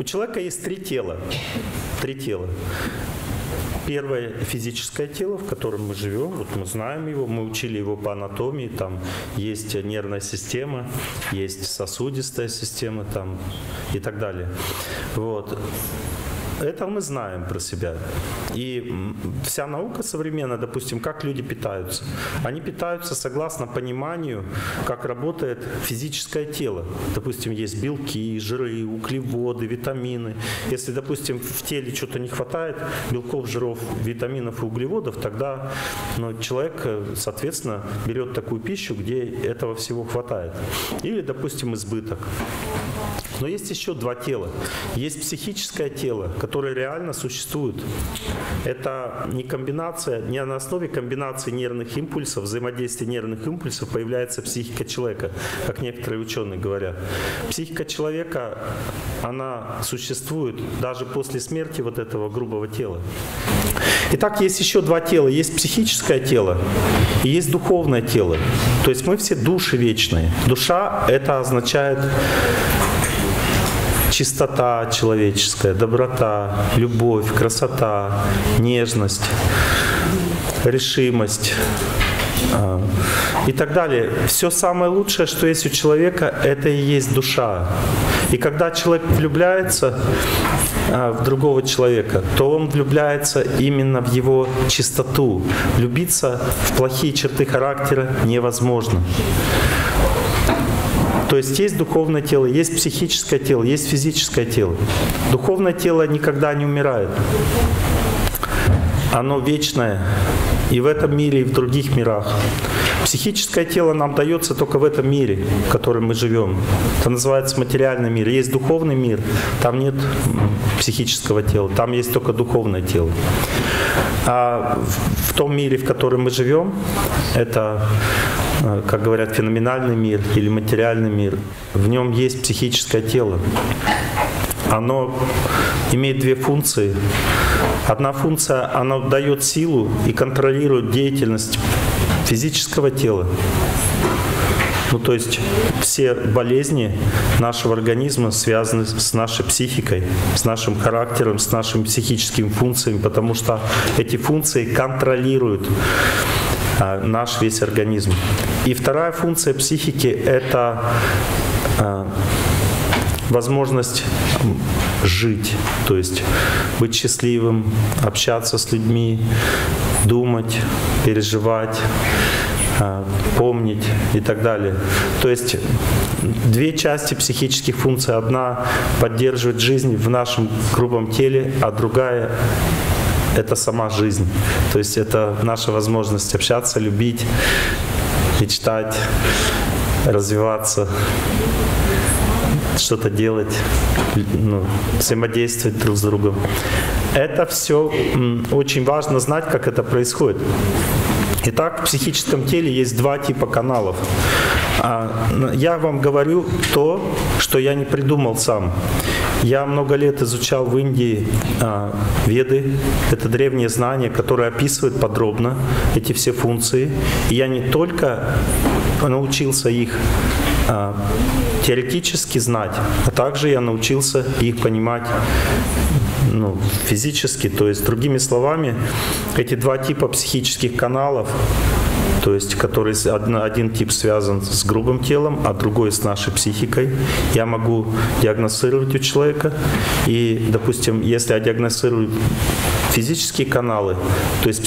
У человека есть три тела. Три тела. Первое – физическое тело, в котором мы живем. Вот мы знаем его, мы учили его по анатомии. Там есть нервная система, есть сосудистая система там, и так далее. Вот. Это мы знаем про себя. И вся наука современная, допустим, как люди питаются. Они питаются согласно пониманию, как работает физическое тело. Допустим, есть белки, жиры, углеводы, витамины. Если, допустим, в теле что-то не хватает, белков, жиров, витаминов и углеводов, тогда человек, соответственно, берет такую пищу, где этого всего хватает. Или, допустим, избыток. Но есть еще два тела. Есть психическое тело, которое реально существует. Это не комбинация, не на основе комбинации нервных импульсов, взаимодействия нервных импульсов появляется психика человека, как некоторые ученые говорят. Психика человека, она существует даже после смерти вот этого грубого тела. Итак, есть еще два тела. Есть психическое тело и есть духовное тело. То есть мы все души вечные. Душа — это означает чистота человеческая, доброта, любовь, красота, нежность, решимость и так далее. Все самое лучшее, что есть у человека, это и есть душа. И когда человек влюбляется в другого человека, то он влюбляется именно в его чистоту. Влюбиться в плохие черты характера невозможно. То есть духовное тело, есть психическое тело, есть физическое тело. Духовное тело никогда не умирает. Оно вечное и в этом мире, и в других мирах. Психическое тело нам дается только в этом мире, в котором мы живем. Это называется материальный мир. Есть духовный мир, там нет психического тела, там есть только духовное тело. А в том мире, в котором мы живем, это, как говорят, феноменальный мир или материальный мир. В нем есть психическое тело. Оно имеет две функции. Одна функция, она дает силу и контролирует деятельность физического тела. То есть все болезни нашего организма связаны с нашей психикой, с нашим характером, с нашими психическими функциями, потому что эти функции контролируют наш весь организм. И вторая функция психики — это возможность жить, то есть быть счастливым, общаться с людьми, думать, переживать, помнить и так далее. То есть две части психических функций. Одна поддерживает жизнь в нашем грубом теле, а другая — это сама жизнь. То есть это наша возможность общаться, любить, мечтать, развиваться, что-то делать, взаимодействовать друг с другом. Это все очень важно знать, как это происходит. Итак, в психическом теле есть два типа каналов. Я вам говорю то, что я не придумал сам. Я много лет изучал в Индии веды. Это древние знания, которые описывают подробно эти все функции. И я не только научился их теоретически знать, а также я научился их понимать физически. То есть, другими словами, эти два типа психических каналов, то есть, один тип связан с грубым телом, а другой с нашей психикой, я могу диагностировать у человека. И, допустим, если я диагностирую физические каналы, то есть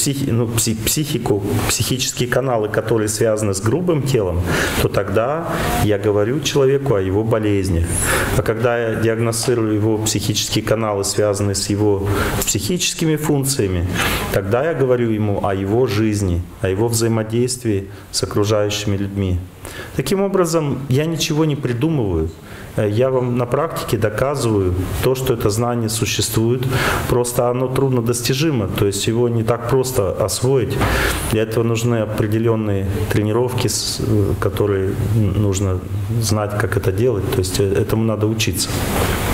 психические каналы, которые связаны с грубым телом, то тогда я говорю человеку о его болезнях. А когда я диагностирую его психические каналы, связанные с его психическими функциями, тогда я говорю ему о его жизни, о его взаимодействии с окружающими людьми. Таким образом, я ничего не придумываю. Я вам на практике доказываю то, что это знание существует, просто оно труднодостижимо, то есть его не так просто освоить. Для этого нужны определенные тренировки, которые нужно знать, как это делать, то есть этому надо учиться.